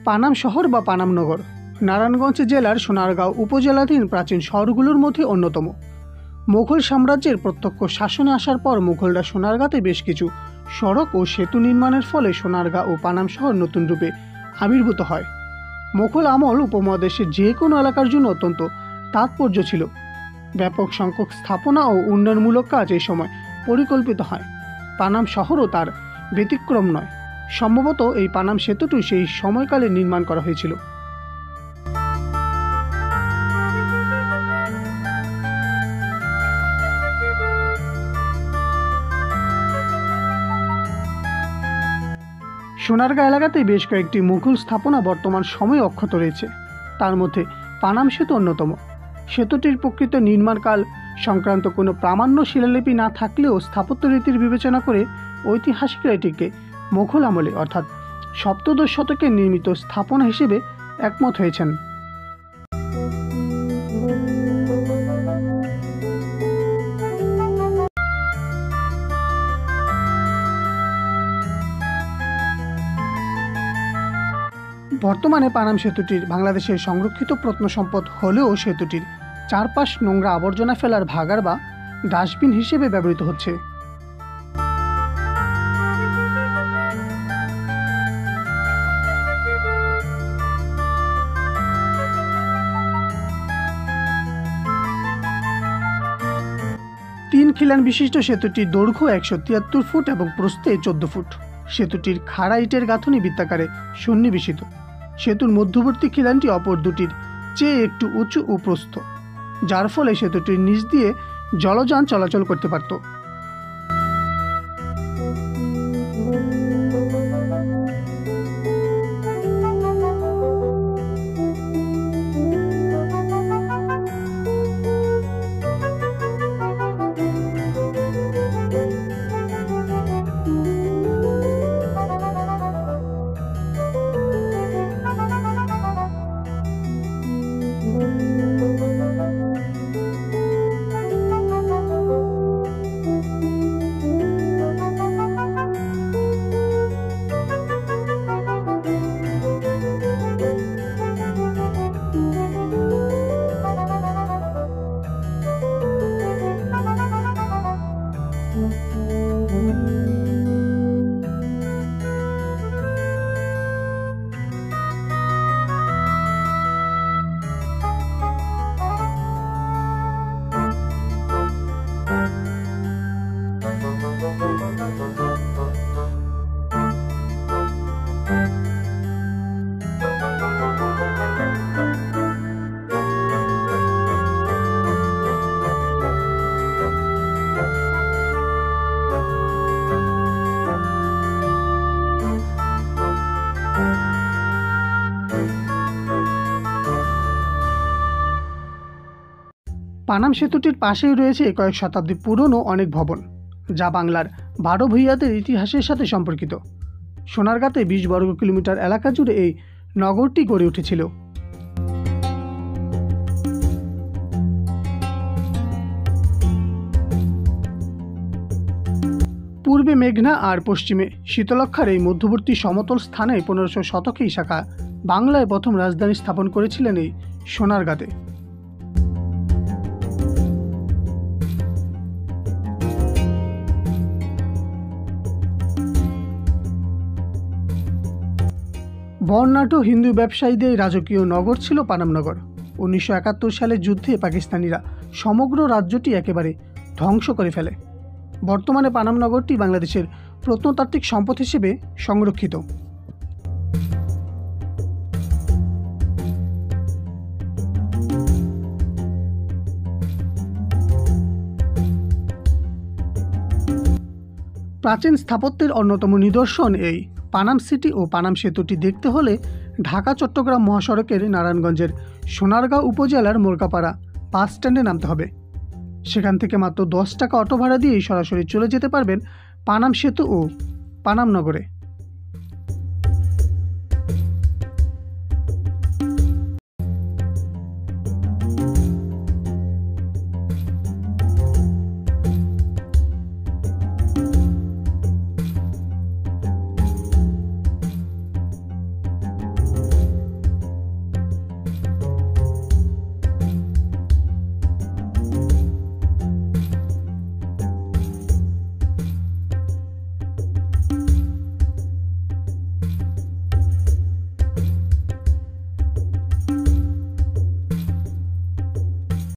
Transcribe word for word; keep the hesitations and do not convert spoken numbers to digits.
পানাম শহর বা পানাম নগর নারায়ণগঞ্জ জেলার সোনারগাঁও উপজেলাধীন প্রাচীন শহরগুলোর মধ্যে অন্যতম। মুঘল সাম্রাজ্যের প্রত্যক্ষ শাসনে আসার পর মুঘলরা সোনারগাঁতে বেশ কিছু সড়ক ও সেতু নির্মাণের ফলে সোনারগাঁও ও পানাম শহর নতুন রূপে আবির্ভূত হয়। মুঘল আমল উপমহাদেশের যে কোনো এলাকার জন্য অত্যন্ত তাৎপর্য ছিল। ব্যাপক সংখ্যক স্থাপনা ও উন্নয়নমূলক কাজ এই সময় পরিকল্পিত হয়। পানাম শহরও তার ব্যতিক্রম নয়। সম্ভবত এই পানাম সেতুটি সেই সময়কালে নির্মাণ করা হয়েছিল। সোনারগাঁ এলাকাতে বেশ কয়েকটি মুঘল স্থাপনা বর্তমান সময়ে অক্ষত রয়েছে। তার মধ্যে পানাম সেতু অন্যতম। সেতুটির প্রকৃত নির্মাণকাল সংক্রান্ত কোনো প্রামাণ্য শিলালিপি না থাকলেও স্থাপত্য রীতির বিবেচনা করে ঐতিহাসিকরা এটিকে মুঘল আমলে অর্থাৎ সপ্তদশ শতকে নির্মিত স্থাপনা হিসেবে একমত হয়েছেন। বর্তমানে পানাম সেতুটির বাংলাদেশের সংরক্ষিত প্রত্নসম্পদ হলেও সেতুটির চারপাশ নোংরা আবর্জনা ফেলার ভাগাড় বা ডাস্টবিন হিসেবে ব্যবহৃত হচ্ছে। তিন খিলান বিশিষ্ট সেতুটির দৈর্ঘ্য একশো তিয়াত্তর ফুট এবং প্রস্থে চোদ্দ ফুট। সেতুটির খাড়া ইটের গাঁথনি বৃত্তাকারে সন্নিবেশিত। সেতুর মধ্যবর্তী খিলানটি অপর দুটির চেয়ে একটু উঁচু ও প্রস্থ, যার ফলে সেতুটির নিচ দিয়ে জলযান চলাচল করতে পারত। পানাম সেতুটির পাশেই রয়েছে কয়েক শতাব্দী পুরনো অনেক ভবন, যা বাংলার বারো ভূঁইয়াদের ইতিহাসের সাথে সম্পর্কিত। সোনারগাঁতে বিশ বর্গ কিলোমিটার এলাকা জুড়ে এই নগরটি গড়ে উঠেছিল। পূর্বে মেঘনা আর পশ্চিমে শীতলক্ষার এই মধ্যবর্তী সমতল স্থানে পনেরোশো শতকে শাখা বাংলায় প্রথম রাজধানী স্থাপন করেছিলেন এই সোনারগাঁতে। বর্ণাঢ্য হিন্দু ব্যবসায়ীদের রাজকীয় নগর ছিল পানামনগর। উনিশশো একাত্তর সালের যুদ্ধে পাকিস্তানিরা সমগ্র রাজ্যটি একেবারে ধ্বংস করে ফেলে। বর্তমানে পানামনগরটি বাংলাদেশের প্রত্নতাত্ত্বিক সম্পদ হিসেবে সংরক্ষিত। প্রাচীন স্থাপত্যের অন্যতম নিদর্শন এই পানাম সিটি ও পানাম সেতুটি দেখতে হলে ঢাকা চট্টগ্রাম মহাসড়কের নারায়ণগঞ্জের সোনারগাঁও উপজেলার মোরকাপাড়া বাস স্ট্যান্ডে নামতে হবে। সেখান থেকে মাত্র দশ টাকা অটো ভাড়া দিয়েই সরাসরি চলে যেতে পারবেন পানাম সেতু ও পানাম নগরে।